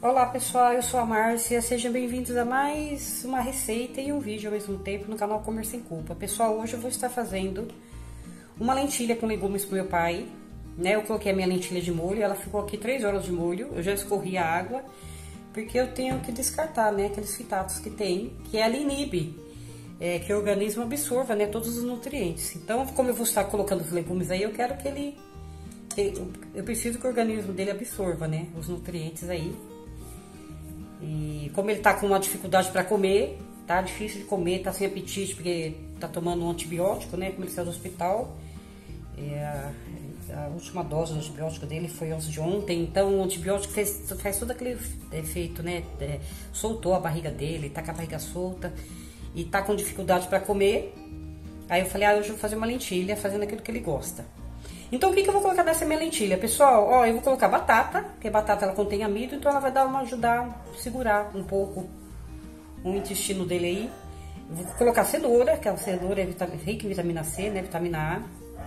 Olá pessoal, eu sou a Márcia, sejam bem-vindos a mais uma receita e um vídeo ao mesmo tempo no canal Comer Sem Culpa. Pessoal, hoje eu vou estar fazendo uma lentilha com legumes pro meu pai, né? Eu coloquei a minha lentilha de molho, ela ficou aqui 3 horas de molho, eu já escorri a água, porque eu tenho que descartar, né, aqueles fitatos que tem, que ela inibe, que o organismo absorva, né, todos os nutrientes. Então, como eu vou estar colocando os legumes aí, eu quero que eu preciso que o organismo dele absorva, né, os nutrientes aí. E como ele tá com uma dificuldade para comer, tá difícil de comer, tá sem apetite porque tá tomando um antibiótico, né? Como ele saiu do hospital, a última dose do antibiótico dele foi antes de ontem, então o antibiótico faz todo aquele efeito, né? Soltou a barriga dele, tá com a barriga solta e tá com dificuldade para comer. Aí eu falei, hoje eu vou fazer uma lentilha fazendo aquilo que ele gosta. Então, o que eu vou colocar nessa minha lentilha? Pessoal, ó, eu vou colocar batata, porque a batata ela contém amido, então ela vai ajudar a segurar um pouco o intestino dele aí. Eu vou colocar cenoura, que a cenoura é rica em vitamina C, né, vitamina A.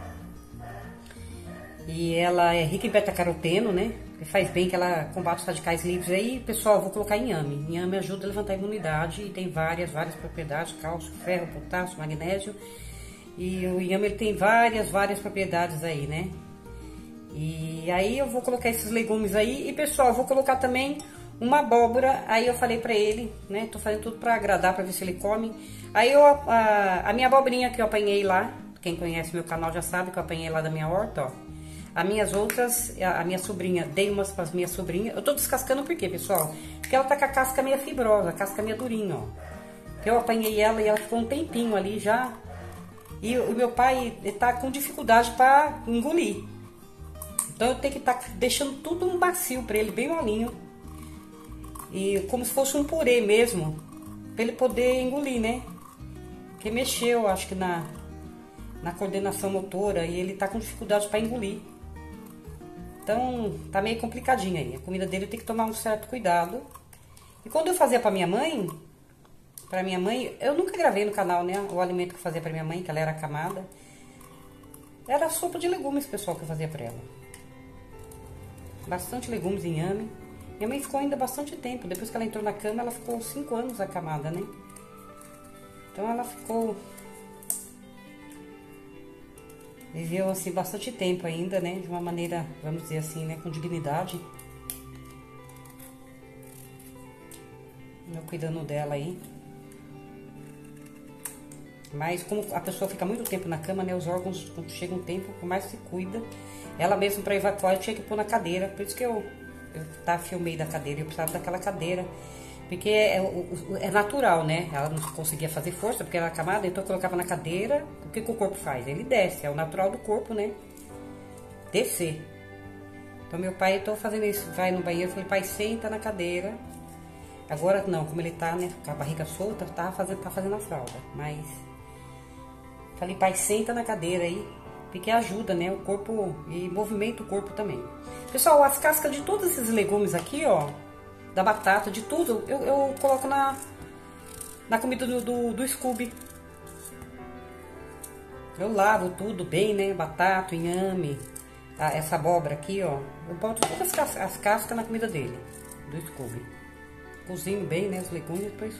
E ela é rica em beta-caroteno, né, que faz bem, que ela combate os radicais livres. Aí, pessoal, eu vou colocar inhame. Inhame ajuda a levantar a imunidade e tem várias propriedades, cálcio, ferro, potássio, magnésio. E o inhame ele tem várias propriedades aí, né? E aí eu vou colocar esses legumes aí. E pessoal, eu vou colocar também uma abóbora. Aí eu falei pra ele, né? Tô fazendo tudo pra agradar, pra ver se ele come. Aí a minha abobrinha que eu apanhei lá, quem conhece meu canal já sabe que eu apanhei lá da minha horta, ó. As minhas outras, a minha sobrinha, dei umas pras minhas sobrinhas. Eu tô descascando por quê, pessoal? Porque ela tá com a casca meio fibrosa, a casca meio durinha, ó. Que eu apanhei ela e ela ficou um tempinho ali já. E o meu pai tá com dificuldade para engolir. Então eu tenho que estar deixando tudo um macio para ele, bem molinho. E como se fosse um purê mesmo, para ele poder engolir, né? Porque mexeu, acho que na coordenação motora e ele tá com dificuldade para engolir. Então tá meio complicadinho aí. A comida dele tem que tomar um certo cuidado. E quando eu fazia para minha mãe, eu nunca gravei no canal, né, o alimento que eu fazia pra minha mãe, que ela era acamada. Era sopa de legumes, pessoal, que eu fazia pra ela. Bastante legumes, inhame. Minha mãe ficou ainda bastante tempo. Depois que ela entrou na cama, ela ficou 5 anos acamada, né? Então ela viveu, assim, bastante tempo ainda, né? De uma maneira, vamos dizer assim, né, com dignidade. Eu cuidando dela aí. Mas como a pessoa fica muito tempo na cama, né, os órgãos, quando chega um tempo, por mais que se cuida, ela mesmo para evacuar eu tinha que pôr na cadeira, por isso que eu filmei da cadeira, eu precisava daquela cadeira, porque é natural, né, ela não conseguia fazer força, porque ela era acamada, então eu colocava na cadeira, o que o corpo faz? Ele desce, é o natural do corpo, né, descer. Então meu pai, eu tô fazendo isso, vai no banheiro, eu falei, pai, senta na cadeira. Agora não, como ele tá, né, com a barriga solta, tá fazendo a fralda, mas... Falei, pai, senta na cadeira aí, porque ajuda, né, o corpo e movimenta o corpo também. Pessoal, as cascas de todos esses legumes aqui, ó, da batata, de tudo, eu coloco na comida do Scooby. Eu lavo tudo bem, né, batata, inhame, essa abóbora aqui, ó. Eu boto todas as cascas na comida dele, do Scooby. Cozinho bem, né, os legumes, depois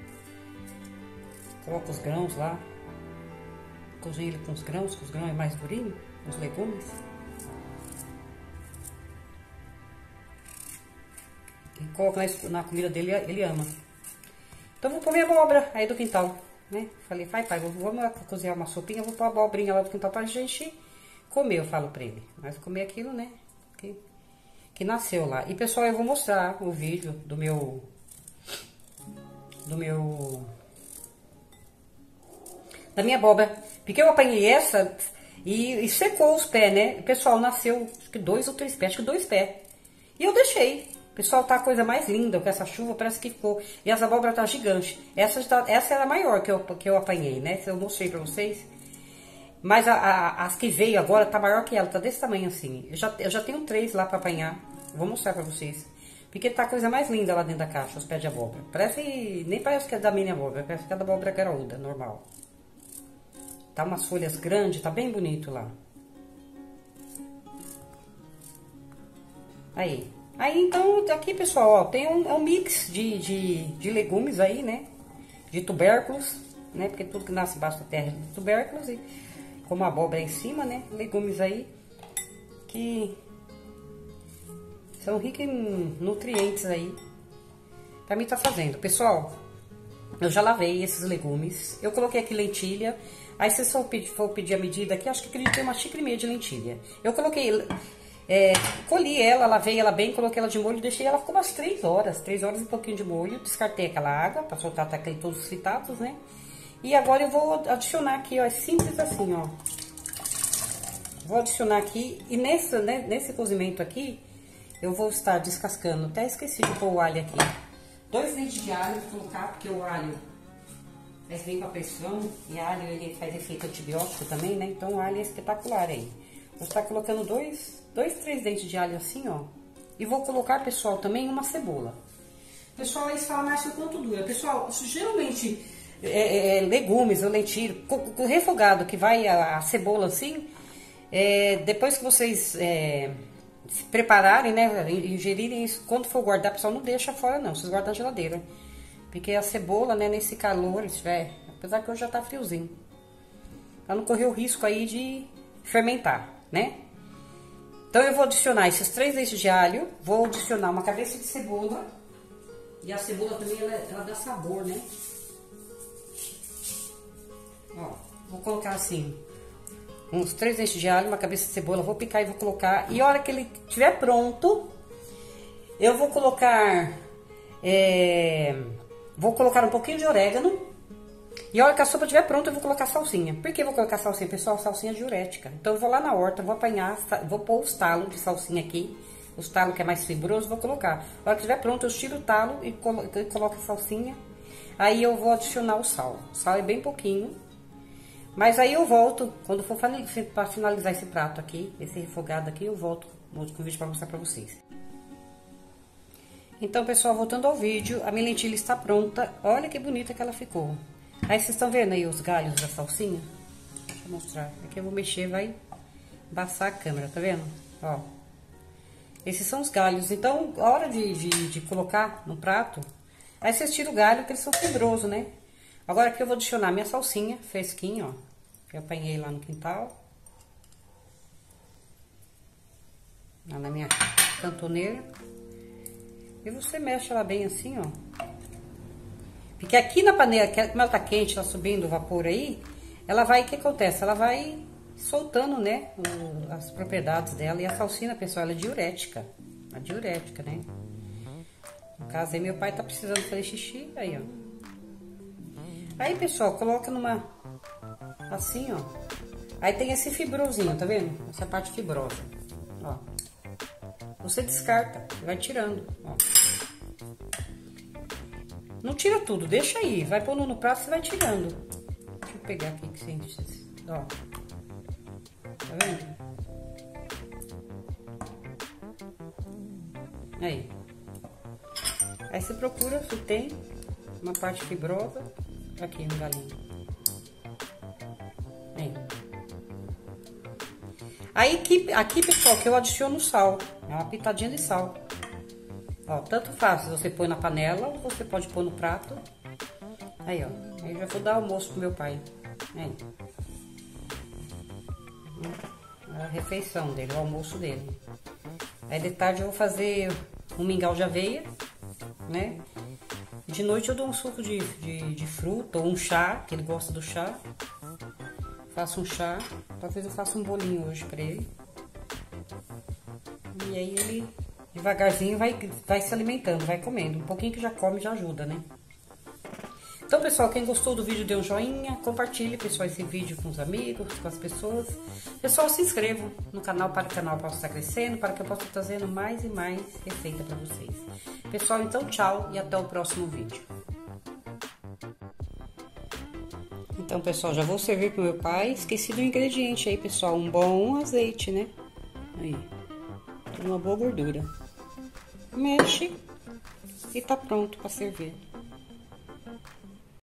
coloco os grãos lá. Cozinho ele com os grãos é mais durinho, os legumes. E coloco na comida dele, ele ama. Então vou pôr minha abóbora aí do quintal, né? Falei, pai, vamos cozinhar uma sopinha, vou pôr a abobrinha lá do quintal pra gente comer, eu falo pra ele. Mas comer aquilo, né, que nasceu lá. E pessoal, eu vou mostrar o vídeo da minha abóbora, porque eu apanhei essa e secou os pés, né? O pessoal, nasceu, acho que 2 ou 3 pés, acho que 2 pés. E eu deixei. Pessoal, tá a coisa mais linda com essa chuva, parece que ficou. E as abóboras tá gigante. Essa era a maior que eu apanhei, né? Eu mostrei pra vocês. Mas as que veio agora tá maior que ela, tá desse tamanho assim. Eu já tenho 3 lá pra apanhar. Vou mostrar pra vocês. Porque tá a coisa mais linda lá dentro da caixa, os pés de abóbora. Nem parece que é da minha abóbora, parece que é da abóbora graúda, normal. Tá umas folhas grandes, tá bem bonito lá. Aí, Aí, então, aqui, pessoal, ó, tem um mix de legumes aí, né? De tubérculos, né? Porque tudo que nasce embaixo da terra é de tubérculos, e como a abóbora em cima, né? Legumes aí que são ricos em nutrientes aí. Pra mim tá fazendo. Pessoal, eu já lavei esses legumes. Eu coloquei aqui lentilha. Aí, se você for pedir a medida aqui, acho que acredito que tem 1,5 xícara de lentilha. Eu coloquei... colhi ela, lavei ela bem, coloquei ela de molho, deixei ela, ficou umas 3 horas e um pouquinho de molho, descartei aquela água pra soltar até todos os fitados, né? E agora eu vou adicionar aqui, ó, é simples assim, ó. Vou adicionar aqui, e nesse cozimento aqui, eu vou estar descascando, até esqueci de pôr o alho aqui. 2 dentes de alho, vou colocar, porque o alho faz bem pra pressão, e alho ele faz efeito antibiótico também, né? Então o alho é espetacular aí. Vou estar colocando 3 dentes de alho assim, ó. E vou colocar, pessoal, também uma cebola. Pessoal, eles falam mais quanto dura. Pessoal, geralmente, legumes ou lentilha, com refogado que vai a cebola assim, depois que vocês se prepararem, né, ingerirem isso, quando for guardar, pessoal, não deixa fora não, vocês guardam na geladeira. Porque a cebola, né, nesse calor, apesar que hoje já tá friozinho, pra não correr o risco aí de fermentar, né? Então, eu vou adicionar esses 3 dentes de alho, vou adicionar uma cabeça de cebola, e a cebola também, ela dá sabor, né? Ó, vou colocar assim, uns 3 dentes de alho, uma cabeça de cebola, vou picar e vou colocar, e a hora que ele estiver pronto, eu vou colocar, um pouquinho de orégano. E a hora que a sopa estiver pronta, eu vou colocar salsinha. Por que eu vou colocar salsinha, pessoal? Salsinha é diurética. Então, eu vou lá na horta, vou apanhar, vou pôr os talos de salsinha aqui. Os talos que é mais fibroso, vou colocar. A hora que estiver pronto, eu tiro o talo e coloco a salsinha. Aí, eu vou adicionar o sal. O sal é bem pouquinho. Mas aí, eu volto, quando for para finalizar esse prato aqui, esse refogado aqui, eu volto com o vídeo para mostrar para vocês. Então, pessoal, voltando ao vídeo, a minha lentilha está pronta. Olha que bonita que ela ficou. Aí, vocês estão vendo aí os galhos da salsinha? Deixa eu mostrar. Aqui eu vou mexer, vai embaçar a câmera, tá vendo? Ó. Esses são os galhos. Então, a hora de colocar no prato, aí vocês tiram o galho, que eles são fibrosos, né? Agora aqui eu vou adicionar minha salsinha fresquinha, ó. Que eu apanhei lá no quintal. Lá na minha cantoneira. E você mexe ela bem assim, ó. Porque aqui na panela, como ela tá quente, tá subindo o vapor aí, ela vai, o que acontece? Ela vai soltando, né, as propriedades dela. E a salsinha, pessoal, ela é diurética. A diurética, né? No caso aí, meu pai tá precisando fazer xixi, aí, ó. Aí, pessoal, coloca numa, assim, ó. Aí tem esse fibrosinho, tá vendo? Essa parte fibrosa, ó. Você descarta, vai tirando, ó. Não tira tudo, deixa aí. Vai pondo no prato, você vai tirando. Deixa eu pegar aqui que você... Ó. Tá vendo? Aí. Aí você procura se tem uma parte fibrosa aqui no galinho. Aí aqui, pessoal, que eu adiciono sal. É uma pitadinha de sal. Ó, tanto faz se você põe na panela ou você pode pôr no prato. Aí, ó. Aí já vou dar almoço pro meu pai. Aí. A refeição dele, o almoço dele. Aí de tarde eu vou fazer um mingau de aveia, né? De noite eu dou um suco de fruta ou um chá, que ele gosta do chá. Faço um chá. Talvez eu faça um bolinho hoje pra ele. E aí ele... devagarzinho vai se alimentando, vai comendo. Um pouquinho que já come já ajuda, né? Então, pessoal, quem gostou do vídeo, dê um joinha, compartilhe, pessoal, esse vídeo com os amigos, com as pessoas. Pessoal, se inscrevam no canal para que o canal possa estar crescendo, para que eu possa estar trazendo mais e mais receita para vocês. Pessoal, então, tchau e até o próximo vídeo. Então, pessoal, já vou servir pro meu pai. Esqueci do ingrediente aí, pessoal, um bom azeite, né? Aí. Uma boa gordura. Mexe e tá pronto para servir.